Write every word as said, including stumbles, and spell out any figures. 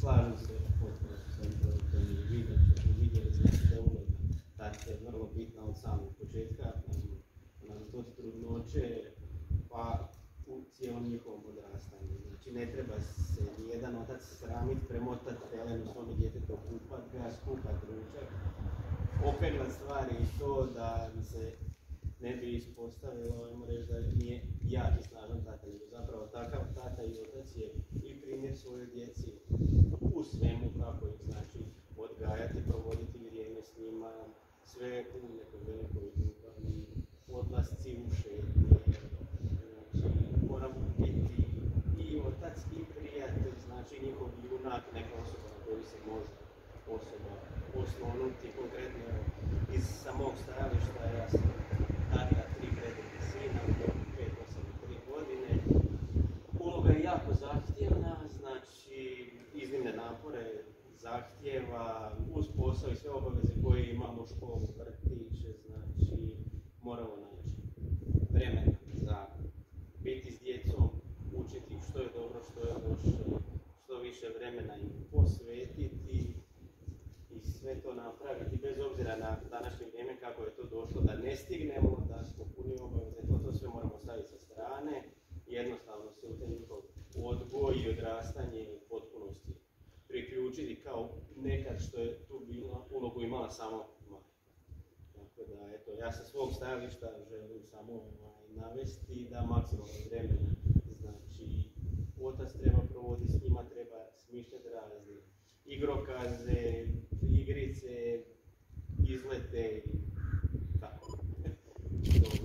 slažem se potpuno sa svojim projektom i vidim što smo vidjeli, znači da je uloga tate vrlo bitna od samog početka, znači od trudnoće pa u cijelom njihovom odrastanju. Znači ne treba se nijedan otac sramiti, premotati pelenu svome djetetu, kupat ga, skupat ručak, opeglat stvari i to da se ne bi ispostavilo, ajmo reći da nije jak i snažan tata, nego zapravo takav tata i otac je i primjer svojoj djeci u svemu kako ih znači odgajati, provoditi vrijeme s njima, sve u nekoj velikoj ljubavi, odlasci u šetnje, znači moramo biti i otac i prijatelj, znači njihov junak, neka osoba na koju se može osoba oslonuti, konkretno iz samog stajališta ja sam tata tri predivne sina, pet, osam i tri godine. Uloga je jako zahtjevna, znači iznimne napore zahtjeva, uz posao i sve obaveze koje imamo, školu, vrtić, znači moramo naći vremena za biti s djecom, učiti što je dobro, što je loše, što više vremena im posvetiti i sve to napraviti, bez obzira na današnje vrijeme kako je to došlo, da ne stignemo, da smo puni obaveze, to, to sve moramo staviti sa strane, jednostavno se u taj njihov odgoj i odrastanje u potpunosti priključiti kao nekad što je tu bilo, ulogu imala samo majka. Tako da, eto, ja sa svog stajališta želim samo ovaj, navesti da maksimalno vremena, znači, otac treba provoditi s njima, treba smišljati razne igrokaze, igrice, izlete i tako.